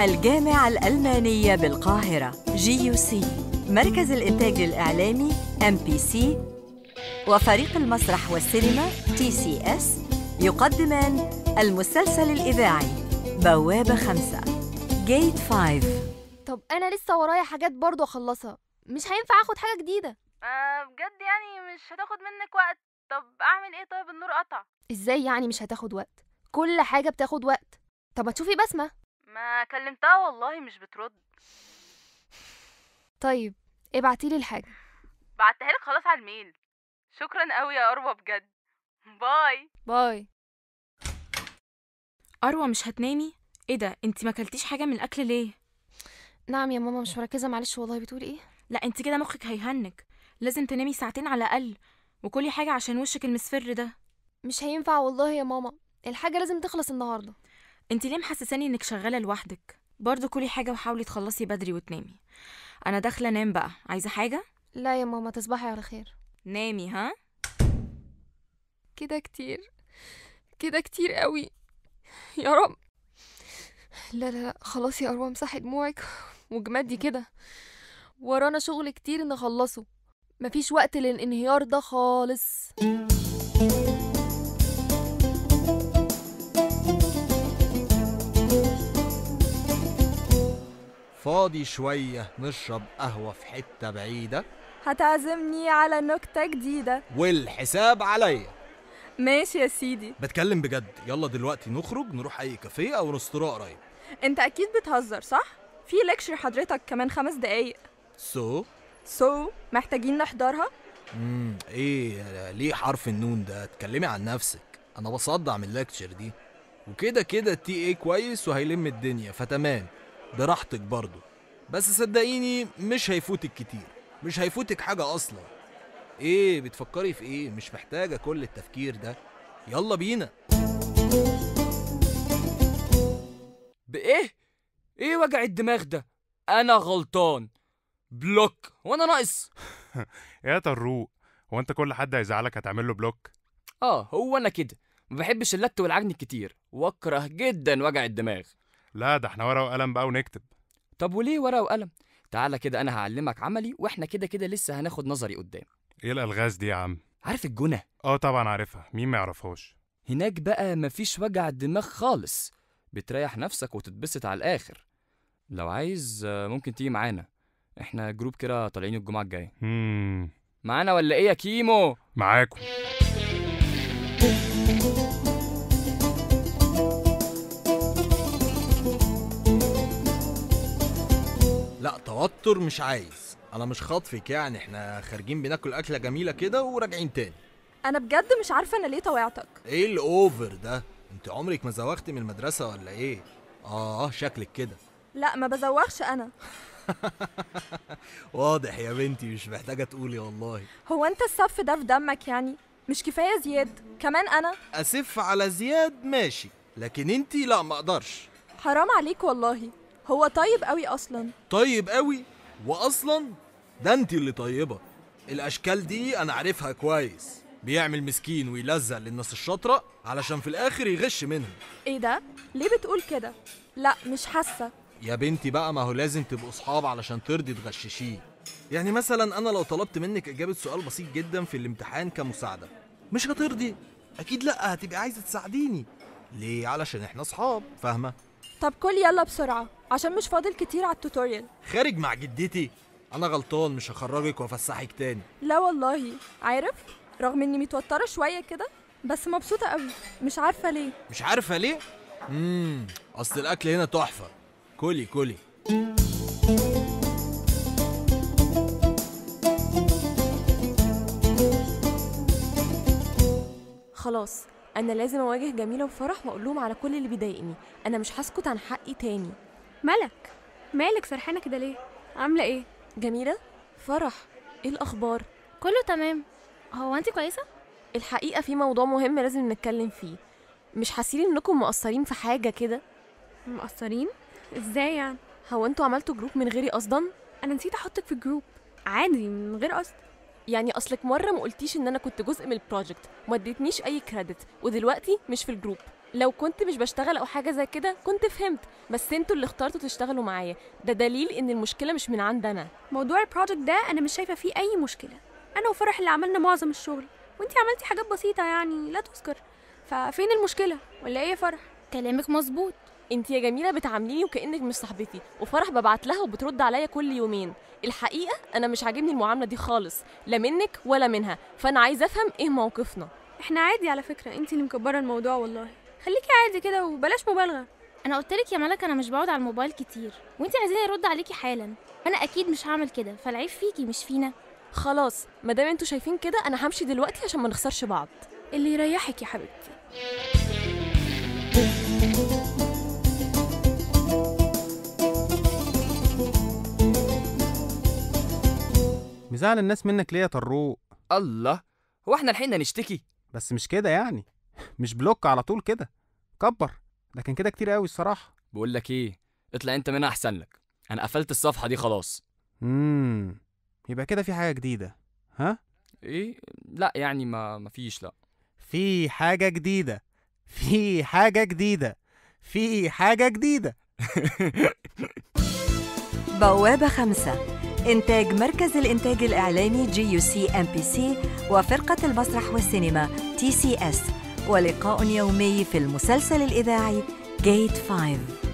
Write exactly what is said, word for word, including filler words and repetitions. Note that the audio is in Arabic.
الجامعة الألمانية بالقاهرة جي يو سي، مركز الإنتاج الإعلامي إم بي سي، وفريق المسرح والسينما تي سي إس يقدمان المسلسل الإذاعي بوابة خمسة جيت فايف. طب أنا لسه ورايا حاجات برضو أخلصها، مش هينفع أخد حاجة جديدة. آه بجد يعني مش هتاخد منك وقت. طب أعمل إيه؟ طيب النور قطع. إزاي يعني مش هتاخد وقت؟ كل حاجة بتاخد وقت. طب ما تشوفي بسمة. ما كلمتها والله مش بترد. طيب ابعتيلي الحاجة. بعتها لك خلاص على الميل. شكرا قوي يا أروى بجد. باي باي. أروى مش هتنامي؟ ايه ده، انتي ما كلتيش حاجة من الأكل ليه؟ نعم يا ماما مش مركزة معلش والله. بتقولي ايه؟ لا انتي كده مخك هيهنج، لازم تنامي ساعتين على الأقل، وكلي حاجة عشان وشك المصفر ده. مش هينفع والله يا ماما، الحاجة لازم تخلص النهاردة. انتي ليه محسساني انك شغالة لوحدك؟ برضو كلي حاجة وحاولي تخلصي بدري وتنامي. أنا داخلة انام بقى، عايزة حاجة؟ لا يا ماما تصبحي على خير. نامي ها؟ كده كتير، كده كتير قوي يا رب. لا لا لا خلاص يا أروى امسحي دموعك وجمدي كده، ورانا شغل كتير نخلصه، مفيش وقت للانهيار ده خالص. فاضي شوية نشرب قهوة في حتة بعيدة؟ هتعزمني على نكتة جديدة والحساب عليا. ماشي يا سيدي. بتكلم بجد، يلا دلوقتي نخرج نروح أي كافيه أو رستوران قريب. انت أكيد بتهزر صح؟ في ليكشر حضرتك كمان خمس دقايق. سو سو so, محتاجين نحضرها؟ امم ايه ليه حرف النون ده؟ اتكلمي عن نفسك، أنا بصدع من الليكتشر دي، وكده كده التي ايه كويس وهيلم الدنيا فتمام، براحتك برضو، بس صدقيني مش هيفوتك كتير، مش هيفوتك حاجة أصلا. ايه بتفكري في ايه؟ مش محتاجة كل التفكير ده، يلا بينا. بإيه؟ ايه وجع الدماغ ده؟ أنا غلطان. بلوك وانا ناقص. يا طروق، هو انت كل حد هيزعلك هتعمل له بلوك؟ اه هو انا كده ما بحبش اللت والعجن كتير، واكره جدا وجع الدماغ. لا ده احنا ورقه وقلم بقى ونكتب. طب وليه ورقه وقلم؟ تعالى كده انا هعلمك عملي، واحنا كده كده لسه هناخد نظري قدام. ايه الالغاز دي يا عم؟ عارف الجنة؟ اه طبعا عارفها، مين ما يعرفهاش؟ هناك بقى مفيش وجع دماغ خالص، بتريح نفسك وتتبسط على الاخر. لو عايز ممكن تيجي معانا، احنا جروب كده طالعين الجمعه الجايه. امم معانا ولا ايه يا كيمو؟ معاكم. لا توتر مش عايز، انا مش خاطفك يعني، احنا خارجين بناكل اكله جميله كده وراجعين تاني. انا بجد مش عارفه انا ليه طوعتك. ايه الاوفر ده؟ انت عمرك ما زوغتي من المدرسه ولا ايه؟ اه شكلك كده. لا ما بزوغش انا. واضح يا بنتي، مش محتاجه تقولي والله. هو انت الصف ده في دمك يعني؟ مش كفايه زياد كمان؟ انا اسف على زياد ماشي، لكن انتي لا ما اقدرش. حرام عليك والله، هو طيب قوي اصلا. طيب قوي؟ واصلا ده انتي اللي طيبه. الاشكال دي انا عارفها كويس، بيعمل مسكين ويلزق للناس الشاطره علشان في الاخر يغش منهم. ايه ده؟ ليه بتقول كده؟ لا مش حاسه يا بنتي بقى، ما هو لازم تبقوا صحاب علشان ترضي تغششيه. يعني مثلا انا لو طلبت منك اجابه سؤال بسيط جدا في الامتحان كمساعده، مش هترضي؟ اكيد لا، هتبقى عايزه تساعديني. ليه؟ علشان احنا صحاب، فاهمه؟ طب كل يلا بسرعه عشان مش فاضل كتير على التوتوريال. خارج مع جدتي؟ انا غلطان، مش هخرجك وافسحك تاني. لا والله، عارف رغم اني متوتره شويه كده بس مبسوطه قوي، مش عارفه ليه. مش عارفه ليه؟ امم اصل الاكل هنا تحفه. كلي كلي. خلاص انا لازم اواجه جميله وفرح واقول لهم على كل اللي بيضايقني، انا مش هسكت عن حقي تاني. مالك مالك سرحانه كده ليه؟ عامله ايه؟ جميله، فرح، ايه الاخبار؟ كله تمام. هو انت كويسه؟ الحقيقه في موضوع مهم لازم نتكلم فيه. مش حاسين انكم مقصرين في حاجه كده؟ مقصرين ازاي يعني؟ هو انتوا عملتوا جروب من غيري قصدا؟ انا نسيت احطك في الجروب عادي من غير قصد. يعني اصلك مره ما قلتيش ان انا كنت جزء من البروجكت وما اديتنيش اي كريدت، ودلوقتي مش في الجروب. لو كنت مش بشتغل او حاجه زي كده كنت فهمت، بس انتوا اللي اخترتوا تشتغلوا معايا، ده دليل ان المشكله مش من عندنا. موضوع البروجكت ده انا مش شايفه فيه اي مشكله، انا وفرح اللي عملنا معظم الشغل وانتي عملتي حاجات بسيطه يعني لا تذكر، ففين المشكله ولا ايه يا فرح؟ كلامك مظبوط. انت يا جميله بتعامليني وكانك مش صاحبتي، وفرح ببعت لها وبترد عليا كل يومين. الحقيقه انا مش عاجبني المعامله دي خالص، لا منك ولا منها، فانا عايزه افهم ايه موقفنا. احنا عادي على فكره، انتي اللي مكبره الموضوع والله، خليكي عادي كده وبلاش مبالغه. انا قلت لك يا ملك انا مش بقعد على الموبايل كتير، وانتي عايزاني ارد عليكي حالا، انا اكيد مش هعمل كده، فالعيب فيكي مش فينا. خلاص ما دام انتوا شايفين كده انا همشي دلوقتي عشان ما نخسرش بعض. اللي يريحك يا حبيبتي. مزعل الناس منك ليه يا طروق؟ الله، هو احنا لحقنا نشتكي؟ بس مش كده يعني، مش بلوك على طول كده، كبر، لكن كده كتير قوي الصراحه. بقول لك ايه، اطلع انت منها احسن لك، انا قفلت الصفحه دي خلاص. امم يبقى كده في حاجه جديده، ها؟ ايه؟ لا يعني ما مفيش. لا في حاجه جديده، في حاجه جديده، في حاجه جديده. بوابة خمسة، إنتاج مركز الإنتاج الإعلامي جي يو سي إم بي سي وفرقة المسرح والسينما تي سي إس، ولقاء يومي في المسلسل الإذاعي جيت فايف.